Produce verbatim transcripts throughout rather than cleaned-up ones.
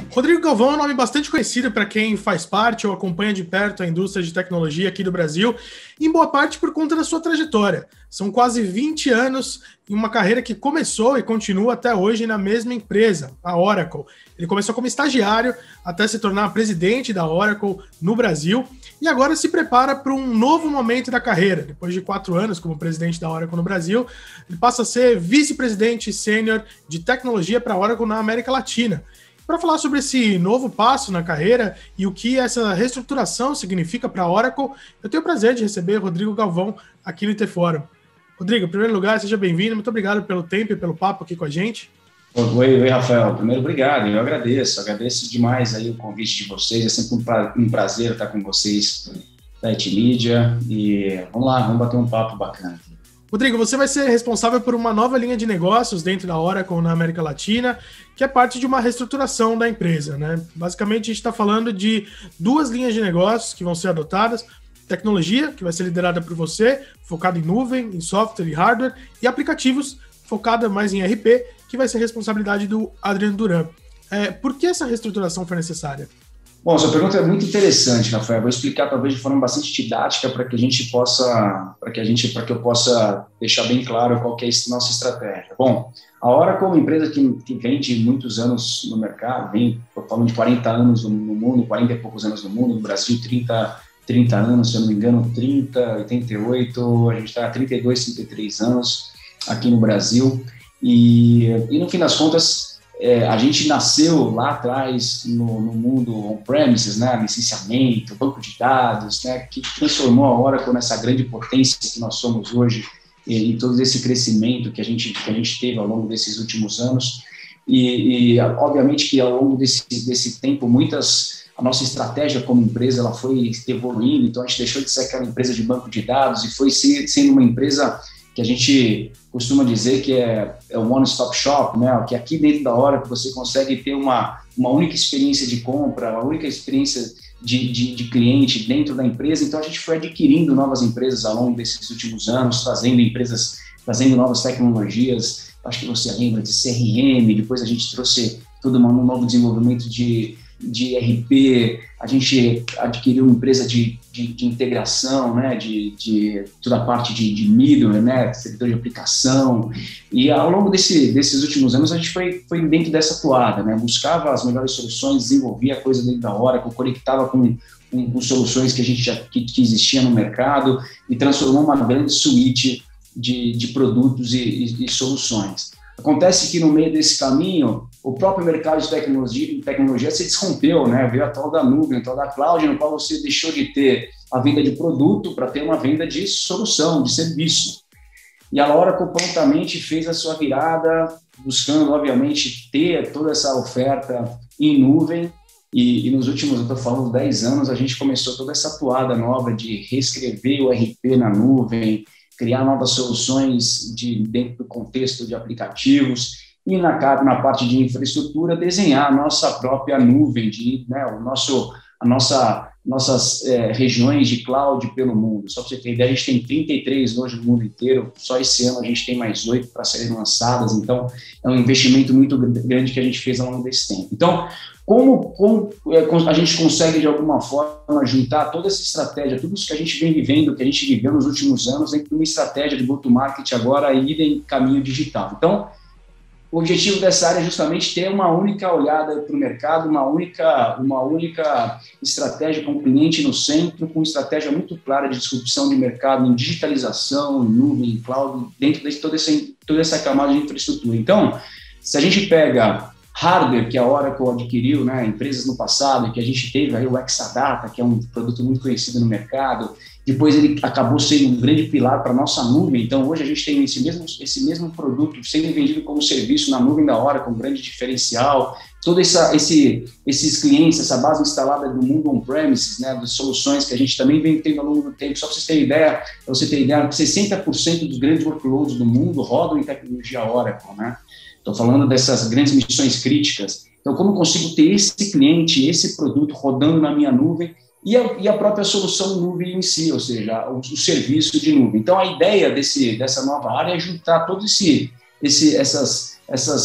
Rodrigo Galvão é um nome bastante conhecido para quem faz parte ou acompanha de perto a indústria de tecnologia aqui do Brasil, em boa parte por conta da sua trajetória. São quase vinte anos em uma carreira que começou e continua até hoje na mesma empresa, a Oracle. Ele começou como estagiário até se tornar presidente da Oracle no Brasil e agora se prepara para um novo momento da carreira. Depois de quatro anos como presidente da Oracle no Brasil, ele passa a ser vice-presidente sênior de tecnologia para a Oracle na América Latina. Para falar sobre esse novo passo na carreira e o que essa reestruturação significa para a Oracle, eu tenho o prazer de receber Rodrigo Galvão aqui no I T Fórum. Rodrigo, em primeiro lugar, seja bem-vindo. Muito obrigado pelo tempo e pelo papo aqui com a gente. Oi, oi, Rafael. Primeiro, obrigado. Eu agradeço. Agradeço demais aí o convite de vocês. É sempre um prazer estar com vocês da I T Media. E vamos lá, vamos bater um papo bacana. Rodrigo, você vai ser responsável por uma nova linha de negócios dentro da Oracle na América Latina, que é parte de uma reestruturação da empresa, né? Basicamente, a gente está falando de duas linhas de negócios que vão ser adotadas: tecnologia, que vai ser liderada por você, focada em nuvem, em software e hardware, e aplicativos, focada mais em R P, que vai ser responsabilidade do Adriano Duran. É, por que essa reestruturação foi necessária? Bom, sua pergunta é muito interessante, Rafael. Vou explicar talvez de forma bastante didática para que a gente possa, para que a gente, para que eu possa deixar bem claro qual que é a nossa estratégia. Bom, a Oracle é uma empresa que, que vem de muitos anos no mercado, vem, estou falando de quarenta anos no, no mundo, quarenta e poucos anos no mundo, no Brasil trinta, trinta anos, se eu não me engano, trinta, oitenta e oito, a gente está há trinta e dois, trinta e três anos aqui no Brasil, e, e no fim das contas, É, a gente nasceu lá atrás no, no mundo on-premises, né, licenciamento, banco de dados, né, que transformou a Oracle nessa grande potência que nós somos hoje e, e todo esse crescimento que a gente, que a gente teve ao longo desses últimos anos. E, e obviamente que ao longo desse, desse tempo, muitas, a nossa estratégia como empresa ela foi evoluindo, então a gente deixou de ser aquela empresa de banco de dados e foi ser, sendo uma empresa que a gente costuma dizer que é, é o one-stop shop, né? Que aqui dentro da Oracle você consegue ter uma, uma única experiência de compra, uma única experiência de, de, de cliente dentro da empresa. Então a gente foi adquirindo novas empresas ao longo desses últimos anos, trazendo empresas, trazendo novas tecnologias. Acho que você lembra de C R M, depois a gente trouxe todo um novo desenvolvimento de, de R P, a gente adquiriu uma empresa de, de, de integração, né, de, de toda a parte de, de middleware, né, servidor de aplicação, e ao longo desse, desses últimos anos a gente foi, foi dentro dessa toada, né, buscava as melhores soluções, desenvolvia a coisa dentro da Oracle, conectava com, com, com soluções que a gente já que, que existia no mercado e transformou uma grande suíte de, de produtos e, e, e soluções. Acontece que no meio desse caminho, o próprio mercado de tecnologia, tecnologia se desrompeu, né? Veio a tal da nuvem, a tal da cloud, no qual você deixou de ter a venda de produto para ter uma venda de solução, de serviço. E a Oracle prontamente fez a sua virada, buscando, obviamente, ter toda essa oferta em nuvem. E, e nos últimos, eu estou falando, dez anos, a gente começou toda essa toada nova de reescrever o R P na nuvem, criar novas soluções de, dentro do contexto de aplicativos e na, na parte de infraestrutura desenhar a nossa própria nuvem, de, né, o nosso, a nossa, nossas é, regiões de cloud pelo mundo. Só para você ter ideia, a gente tem trinta e três hoje no mundo inteiro, só esse ano a gente tem mais oito para serem lançadas, então é um investimento muito grande que a gente fez ao longo desse tempo. Então, Como, como a gente consegue, de alguma forma, juntar toda essa estratégia, tudo isso que a gente vem vivendo, que a gente viveu nos últimos anos, dentro de uma estratégia de go-to-market agora e ir em caminho digital. Então, o objetivo dessa área é justamente ter uma única olhada para o mercado, uma única, uma única estratégia com o cliente no centro, com estratégia muito clara de disrupção de mercado em digitalização, em nuvem, em cloud, dentro de toda essa, toda essa camada de infraestrutura. Então, se a gente pega hardware que a Oracle adquiriu, né, empresas no passado, que a gente teve aí o Exadata, que é um produto muito conhecido no mercado, depois ele acabou sendo um grande pilar para a nossa nuvem, então hoje a gente tem esse mesmo, esse mesmo produto sendo vendido como serviço na nuvem da Oracle, um grande diferencial, todos essa, esse, esses clientes, essa base instalada do mundo on-premises, né, das soluções que a gente também vem tendo ao longo do tempo, só para vocês terem ideia, para você ter ideia, sessenta por cento dos grandes workloads do mundo rodam em tecnologia Oracle, né? Estou falando dessas grandes missões críticas. Então, como eu consigo ter esse cliente, esse produto rodando na minha nuvem e a, e a própria solução nuvem em si, ou seja, o, o serviço de nuvem. Então, a ideia desse, dessa nova área é juntar todos esse, esse, essas, essas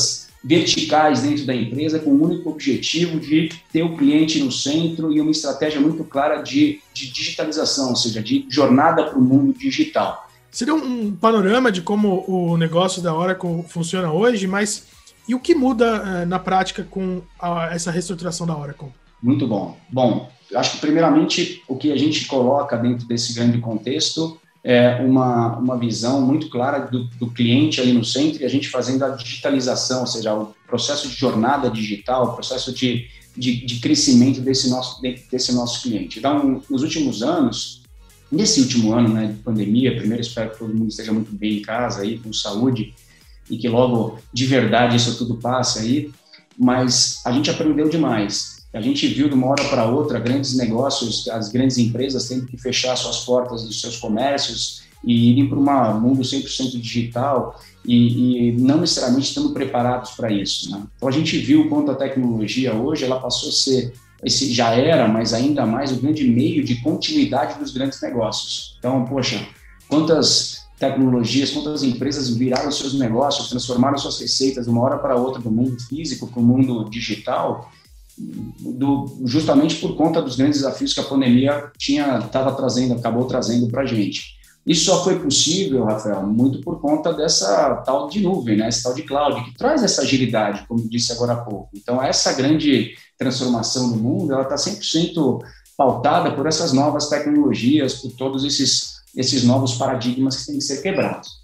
verticais dentro da empresa com o único objetivo de ter o cliente no centro e uma estratégia muito clara de, de digitalização, ou seja, de jornada para o mundo digital. Seria um panorama de como o negócio da Oracle funciona hoje, mas e o que muda uh, na prática com a, essa reestruturação da Oracle? Muito bom. Bom, eu acho que primeiramente o que a gente coloca dentro desse grande contexto é uma, uma visão muito clara do, do cliente ali no centro e a gente fazendo a digitalização, ou seja, o processo de jornada digital, o processo de, de, de crescimento desse nosso, desse nosso cliente. Então, nos últimos anos, nesse último ano, né, de pandemia, primeiro espero que todo mundo esteja muito bem em casa, aí, com saúde, e que logo, de verdade, isso tudo passe aí, mas a gente aprendeu demais. A gente viu de uma hora para outra grandes negócios, as grandes empresas tendo que fechar suas portas dos seus comércios e irem para um mundo cem por cento digital e, e não necessariamente estando preparados para isso, né? Então, a gente viu quanto a tecnologia hoje, ela passou a ser, esse já era, mas ainda mais o grande meio de continuidade dos grandes negócios. Então, poxa, quantas tecnologias, quantas empresas viraram seus negócios, transformaram suas receitas de uma hora para outra do mundo físico para o mundo digital, do, justamente por conta dos grandes desafios que a pandemia tinha, estava trazendo, acabou trazendo para a gente. Isso só foi possível, Rafael, muito por conta dessa tal de nuvem, né, esse tal de cloud, que traz essa agilidade, como disse agora há pouco. Então, essa grande transformação do mundo, ela está cem por cento pautada por essas novas tecnologias, por todos esses, esses novos paradigmas que têm que ser quebrados.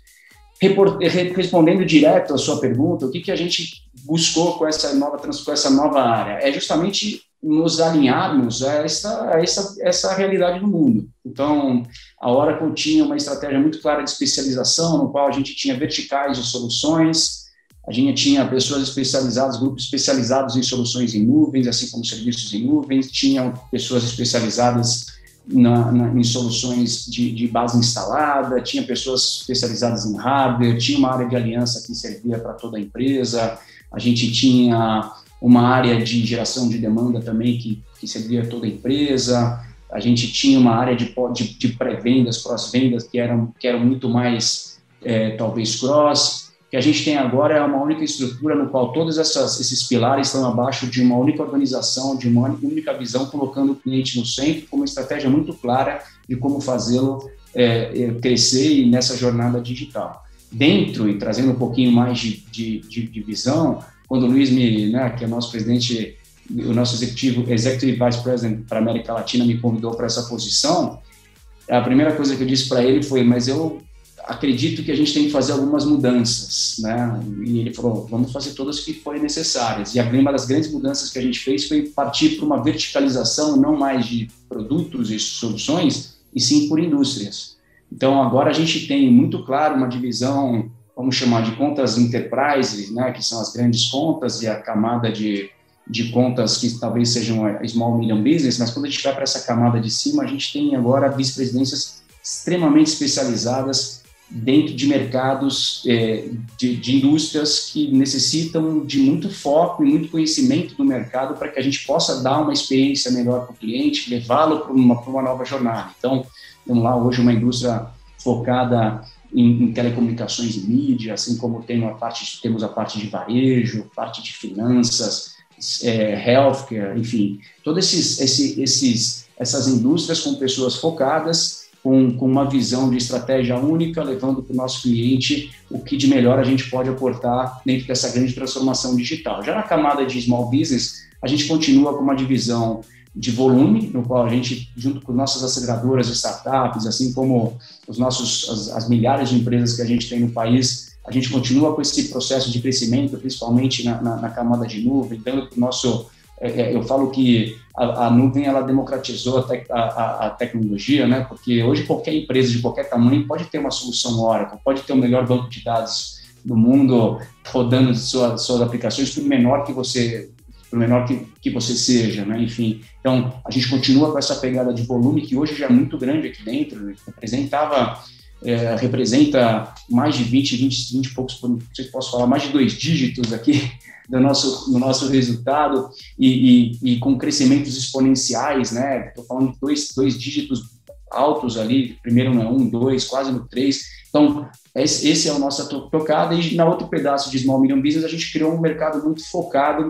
Respondendo direto à sua pergunta, o que, que a gente buscou com essa nova, com essa nova área? É justamente nos alinharmos a essa, a essa, essa realidade do mundo. Então, a Oracle tinha uma estratégia muito clara de especialização, no qual a gente tinha verticais de soluções, a gente tinha pessoas especializadas, grupos especializados em soluções em nuvens, assim como serviços em nuvens, tinham pessoas especializadas Na, na, em soluções de, de base instalada, tinha pessoas especializadas em hardware, tinha uma área de aliança que servia para toda a empresa, a gente tinha uma área de geração de demanda também que, que servia a toda a empresa, a gente tinha uma área de, de, de pré-vendas, pós-vendas, que eram, que eram muito mais, é, talvez, cross. O que a gente tem agora é uma única estrutura no qual todos essas, esses pilares estão abaixo de uma única organização, de uma única visão, colocando o cliente no centro, com uma estratégia muito clara de como fazê-lo é, crescer e nessa jornada digital. Dentro, e trazendo um pouquinho mais de, de, de, de visão, quando o Luiz, me, né, que é o nosso presidente, o nosso executivo, Executive Vice President para a América Latina, me convidou para essa posição, a primeira coisa que eu disse para ele foi, mas eu acredito que a gente tem que fazer algumas mudanças, né? E ele falou, vamos fazer todas que forem necessárias. E a uma das grandes mudanças que a gente fez foi partir para uma verticalização, não mais de produtos e soluções, e sim por indústrias. Então, agora a gente tem muito claro uma divisão, vamos chamar de contas enterprise, né? Que são as grandes contas e a camada de, de contas que talvez sejam a small medium business, mas quando a gente vai para essa camada de cima, a gente tem agora vice-presidências extremamente especializadas dentro de mercados, é, de, de indústrias que necessitam de muito foco e muito conhecimento do mercado para que a gente possa dar uma experiência melhor para o cliente, levá-lo para uma, para uma nova jornada. Então, temos lá hoje uma indústria focada em, em telecomunicações e mídia, assim como tem uma parte, temos a parte de varejo, parte de finanças, é, healthcare, enfim, todas esses, esses, esses, essas indústrias com pessoas focadas, Com, com uma visão de estratégia única, levando para o nosso cliente o que de melhor a gente pode aportar dentro dessa grande transformação digital. Já na camada de small business, a gente continua com uma divisão de volume, no qual a gente, junto com nossas aceleradoras de startups, assim como os nossos, as, as milhares de empresas que a gente tem no país, a gente continua com esse processo de crescimento, principalmente na, na, na camada de nuvem, dando para o nosso... Eu falo que a, a nuvem ela democratizou a, tec, a, a tecnologia, né? Porque hoje qualquer empresa de qualquer tamanho pode ter uma solução Oracle, pode ter o melhor banco de dados do mundo rodando suas, suas aplicações, por menor que você, por menor que, que você seja, né? Enfim, então a gente continua com essa pegada de volume que hoje já é muito grande aqui dentro, representava, é, representa mais de vinte, vinte, vinte e poucos, não sei se posso falar, mais de dois dígitos aqui do nosso, do nosso resultado e, e, e com crescimentos exponenciais, né? Estou falando de dois, dois dígitos altos ali, primeiro no um, dois, quase no três, Então, esse é o nosso tocada, e na outro pedaço de Small Medium Business, a gente criou um mercado muito focado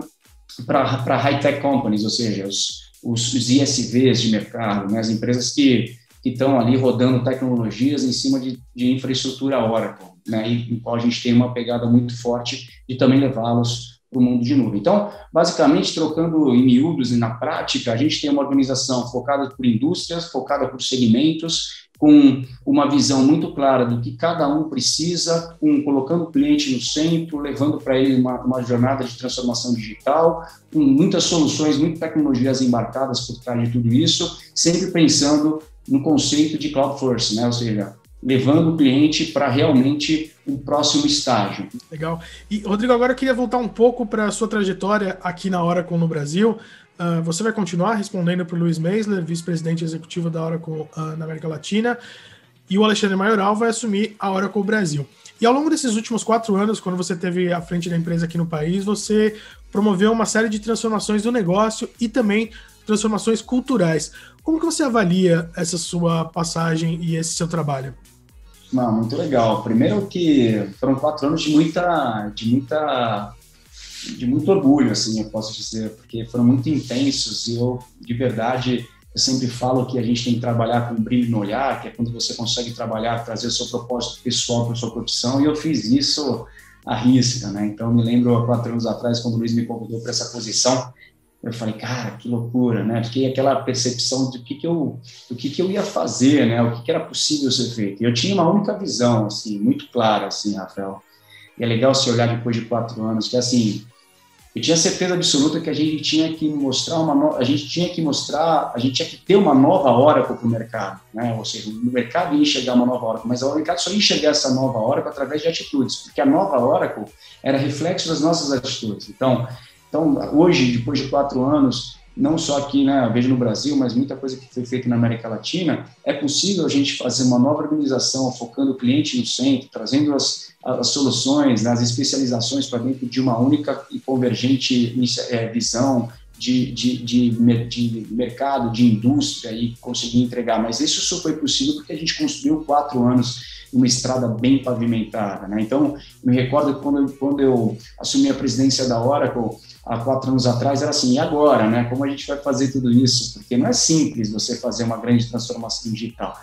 para high-tech companies, ou seja, os, os, os I S Vs de mercado, né? As empresas que estão ali rodando tecnologias em cima de, de infraestrutura Oracle, né? E em qual a gente tem uma pegada muito forte de também levá-los para o mundo de nuvem. Então, basicamente, trocando em miúdos e na prática, a gente tem uma organização focada por indústrias, focada por segmentos, com uma visão muito clara do que cada um precisa, um, colocando o cliente no centro, levando para ele uma, uma jornada de transformação digital, com muitas soluções, muitas tecnologias embarcadas por trás de tudo isso, sempre pensando no conceito de cloud first, né? Ou seja, levando o cliente para realmente o próximo estágio. Legal. E, Rodrigo, agora eu queria voltar um pouco para a sua trajetória aqui na Oracle no Brasil. Uh, você vai continuar respondendo para o Luiz Meisler, vice-presidente executivo da Oracle uh, na América Latina, e o Alexandre Maioral vai assumir a Oracle Brasil. E ao longo desses últimos quatro anos, quando você esteve à frente da empresa aqui no país, você promoveu uma série de transformações do negócio e também transformações culturais. Como que você avalia essa sua passagem e esse seu trabalho? Não, muito legal. Primeiro que foram quatro anos de muita, de muita, de muito orgulho, assim, eu posso dizer, porque foram muito intensos e eu, de verdade, eu sempre falo que a gente tem que trabalhar com brilho no olhar, que é quando você consegue trabalhar, trazer o seu propósito pessoal para a sua profissão, e eu fiz isso à risca, né? Então, eu me lembro, há quatro anos atrás, quando o Luiz me convidou para essa posição, eu falei, cara, que loucura, né? Fiquei aquela percepção do que que eu, do que que eu ia fazer, né? O que que era possível ser feito. E eu tinha uma única visão, assim, muito clara, assim, Rafael. E é legal se olhar depois de quatro anos, que assim, eu tinha certeza absoluta que a gente tinha que mostrar uma, no... a gente tinha que mostrar, a gente tinha que ter uma nova Oracle para o mercado, né? Ou seja, o mercado ia enxergar uma nova Oracle, mas o mercado só ia enxergar essa nova Oracle através de atitudes, porque a nova Oracle era reflexo das nossas atitudes. Então, Então, hoje, depois de quatro anos, não só aqui, né, eu vejo no Brasil, mas muita coisa que foi feita na América Latina, é possível a gente fazer uma nova organização, focando o cliente no centro, trazendo as, as soluções, né, as especializações para dentro de uma única e convergente é, visão de, de, de, de mercado, de indústria, e conseguir entregar. Mas isso só foi possível porque a gente construiu quatro anos uma estrada bem pavimentada, né? Então, me recordo que quando, quando eu assumi a presidência da Oracle, há quatro anos atrás, era assim, e agora, né? Como a gente vai fazer tudo isso? Porque não é simples você fazer uma grande transformação digital.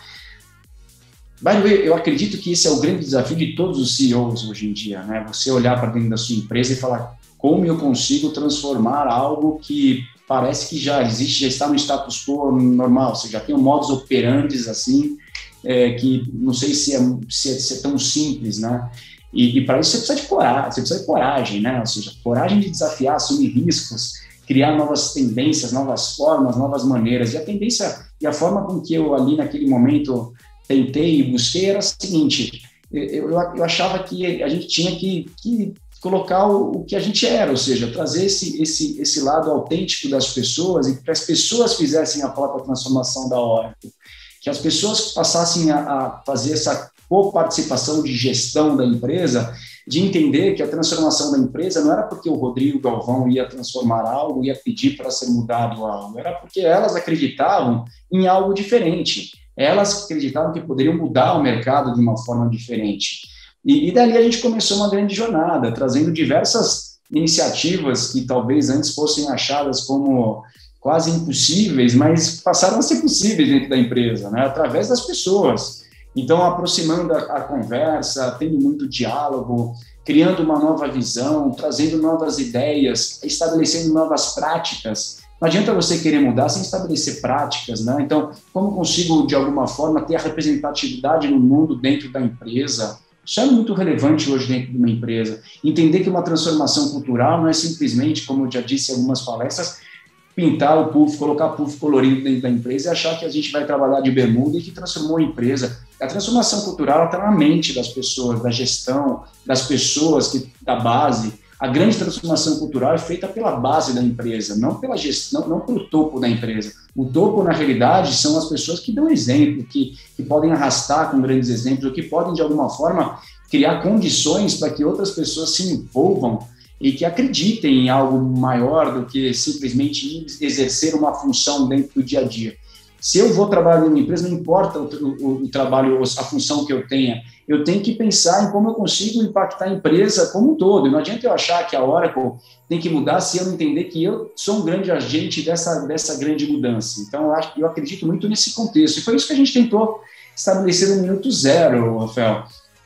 By the way, eu acredito que esse é o grande desafio de todos os C E Os hoje em dia, né? Você olhar para dentro da sua empresa e falar, como eu consigo transformar algo que parece que já existe, já está no status quo normal, você já tem um modus operandi assim, é, que não sei se é, se é, se é tão simples, né? E, e para isso você precisa de coragem, você precisa de coragem, né? Ou seja, coragem de desafiar, assumir riscos, criar novas tendências, novas formas, novas maneiras. E a tendência e a forma com que eu ali naquele momento tentei e busquei era a seguinte, eu, eu, eu achava que a gente tinha que, que colocar o, o que a gente era, ou seja, trazer esse, esse, esse lado autêntico das pessoas e que as pessoas fizessem a própria transformação da Oracle, que as pessoas passassem a, a fazer essa coparticipação de gestão da empresa, de entender que a transformação da empresa não era porque o Rodrigo Galvão ia transformar algo, ia pedir para ser mudado algo, era porque elas acreditavam em algo diferente, elas acreditavam que poderiam mudar o mercado de uma forma diferente. E, e dali a gente começou uma grande jornada, trazendo diversas iniciativas que talvez antes fossem achadas como quase impossíveis, mas passaram a ser possíveis dentro da empresa, né? Através das pessoas. Então, aproximando a, a conversa, tendo muito diálogo, criando uma nova visão, trazendo novas ideias, estabelecendo novas práticas. Não adianta você querer mudar sem estabelecer práticas, né? Então, como consigo, de alguma forma, ter a representatividade no mundo dentro da empresa? Isso é muito relevante hoje dentro de uma empresa. Entender que uma transformação cultural não é simplesmente, como eu já disse em algumas palestras, pintar o puff, colocar puff colorido dentro da empresa e achar que a gente vai trabalhar de bermuda e que transformou a empresa. A transformação cultural está na mente das pessoas, da gestão, das pessoas, que, da base. A grande transformação cultural é feita pela base da empresa, não pela gestão, não, não pelo topo da empresa. O topo, na realidade, são as pessoas que dão exemplo, que, que podem arrastar com grandes exemplos, ou que podem, de alguma forma, criar condições para que outras pessoas se envolvam e que acreditem em algo maior do que simplesmente exercer uma função dentro do dia a dia. se eu vou trabalhar numa empresa, não importa o, o, o trabalho, a função que eu tenha, eu tenho que pensar em como eu consigo impactar a empresa como um todo. Não adianta eu achar que a Oracle tem que mudar se eu não entender que eu sou um grande agente dessa, dessa grande mudança. Então, eu, acho, eu acredito muito nesse contexto. E foi isso que a gente tentou estabelecer no minuto zero, Rafael.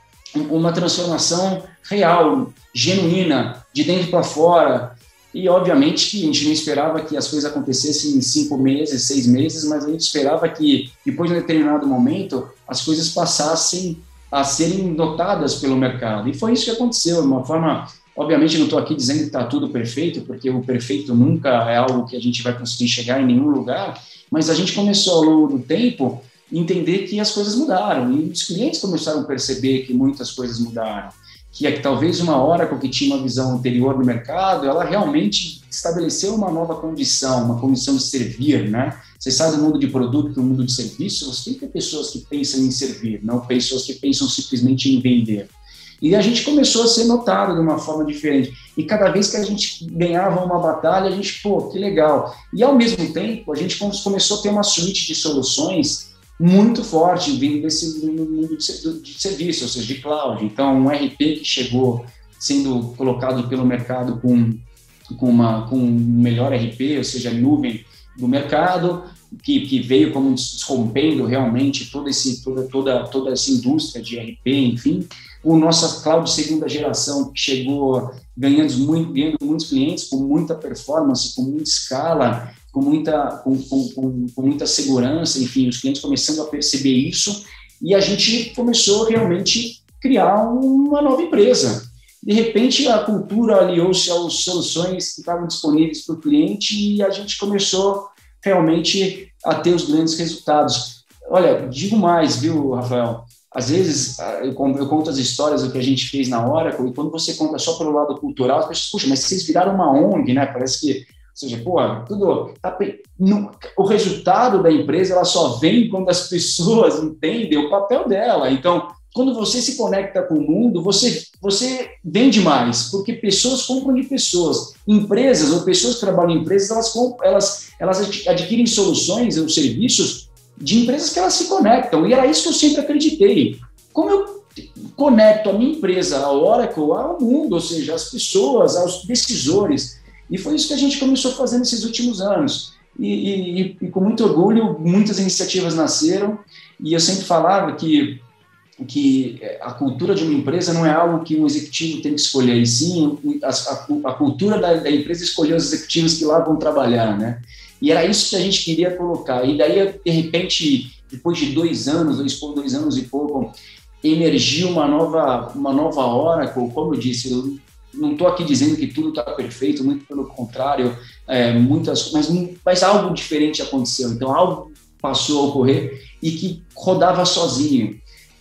Uma transformação real, genuína, de dentro para fora. E, obviamente, que a gente não esperava que as coisas acontecessem em cinco meses, seis meses, mas a gente esperava que, depois de um determinado momento, as coisas passassem a serem notadas pelo mercado. E foi isso que aconteceu, de uma forma... Obviamente, não estou aqui dizendo que está tudo perfeito, porque o perfeito nunca é algo que a gente vai conseguir chegar em nenhum lugar, mas a gente começou, ao longo do tempo, a entender que as coisas mudaram. E os clientes começaram a perceber que muitas coisas mudaram. Que, é que talvez uma Oracle que tinha uma visão anterior do mercado, ela realmente estabeleceu uma nova condição, uma condição de servir, né? Você sai do mundo de produto para o mundo de serviço, você tem que ter pessoas que pensam em servir, não pessoas que pensam simplesmente em vender. E a gente começou a ser notado de uma forma diferente. E cada vez que a gente ganhava uma batalha, a gente, pô, que legal. E ao mesmo tempo, a gente começou a ter uma suíte de soluções muito forte vindo desse mundo de, de serviço, ou seja, de cloud. Então, um R P que chegou sendo colocado pelo mercado com, com, uma, com um melhor R P, ou seja, nuvem do mercado, que, que veio como desrompendo realmente toda, esse, toda, toda, toda essa indústria de R P, enfim. O nosso cloud de segunda geração, que chegou ganhando, muito, ganhando muitos clientes, com muita performance, com muita escala, com muita, com, com, com muita segurança, enfim, os clientes começando a perceber isso, e a gente começou realmente a criar uma nova empresa. De repente, a cultura aliou-se às soluções que estavam disponíveis para o cliente e a gente começou realmente a ter os grandes resultados. Olha, digo mais, viu, Rafael? Às vezes, eu conto as histórias do que a gente fez na Oracle, e quando você conta só pelo lado cultural, as pessoas, puxa, mas vocês viraram uma O N G, né? Parece que, ou seja, pô, tudo... Tá, no, o resultado da empresa, ela só vem quando as pessoas entendem o papel dela. Então, quando você se conecta com o mundo, você, você vende mais, porque pessoas compram de pessoas. Empresas ou pessoas que trabalham em empresas, elas, compram, elas, elas adquirem soluções ou serviços de empresas que elas se conectam, e era isso que eu sempre acreditei. Como eu conecto a minha empresa, a Oracle, ao mundo, ou seja, às pessoas, aos decisores, e foi isso que a gente começou a fazer nesses últimos anos, e, e, e com muito orgulho, muitas iniciativas nasceram, e eu sempre falava que, que a cultura de uma empresa não é algo que um executivo tem que escolher, e sim a, a, a cultura da, da empresa escolher os executivos que lá vão trabalhar, né? E era isso que a gente queria colocar. E daí, de repente, depois de dois anos, dois, dois anos e pouco, emergiu uma nova, uma nova Oracle. Como eu disse, eu não estou aqui dizendo que tudo está perfeito, muito pelo contrário, é, muitas, mas, mas algo diferente aconteceu. Então, algo passou a ocorrer e que rodava sozinho.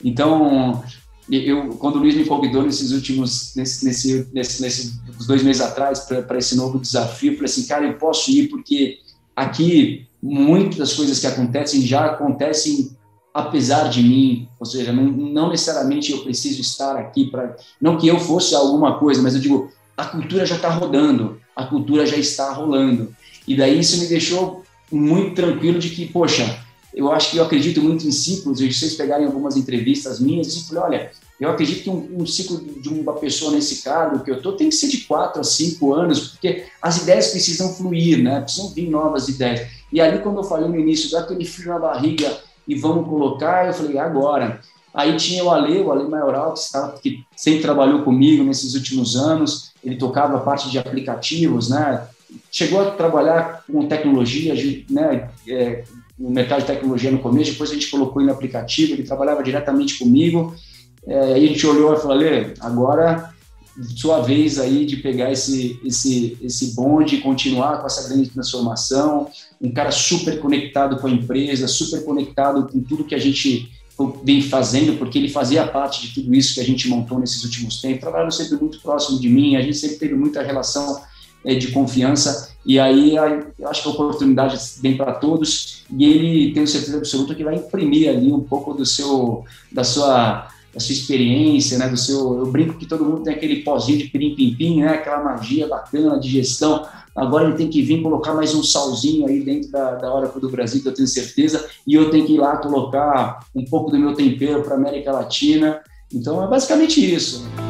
Então, eu, quando o Luiz me convidou nesses últimos, nesse, nesse, nesse, nesse, dois meses atrás, para esse novo desafio, eu falei assim, cara, eu posso ir porque aqui, muitas das coisas que acontecem já acontecem apesar de mim, ou seja, não, não necessariamente eu preciso estar aqui para... Não que eu fosse alguma coisa, mas eu digo, a cultura já está rodando, a cultura já está rolando. E daí isso me deixou muito tranquilo de que, poxa, eu acho que eu acredito muito em ciclos, e se vocês pegarem algumas entrevistas minhas, eu falei, olha, eu acredito que um, um ciclo de uma pessoa nesse cargo que eu estou tem que ser de quatro a cinco anos, porque as ideias precisam fluir, né? Precisam vir novas ideias. E ali, quando eu falei no início, dá aquele frio na barriga e vamos colocar, eu falei, agora. Aí tinha o Ale, o Ale Maioral, que, estava, que sempre trabalhou comigo nesses últimos anos, ele tocava a parte de aplicativos, né? Chegou a trabalhar com tecnologia, né? É, no mercado de tecnologia no começo, depois a gente colocou ele no aplicativo, ele trabalhava diretamente comigo. É, aí a gente olhou e falou, Ale, agora sua vez aí de pegar esse, esse, esse bonde e continuar com essa grande transformação, um cara super conectado com a empresa, super conectado com tudo que a gente vem fazendo, porque ele fazia parte de tudo isso que a gente montou nesses últimos tempos, trabalhando sempre muito próximo de mim, a gente sempre teve muita relação é, de confiança, e aí eu acho que a oportunidade vem para todos, e ele, tenho certeza absoluta, que vai imprimir ali um pouco do seu, da sua da sua experiência, né, do seu, eu brinco que todo mundo tem aquele pozinho de pirim-pim-pim, né, aquela magia bacana de gestão, agora ele tem que vir colocar mais um salzinho aí dentro da, da Oracle do Brasil, que eu tenho certeza, e eu tenho que ir lá colocar um pouco do meu tempero para a América Latina, então é basicamente isso.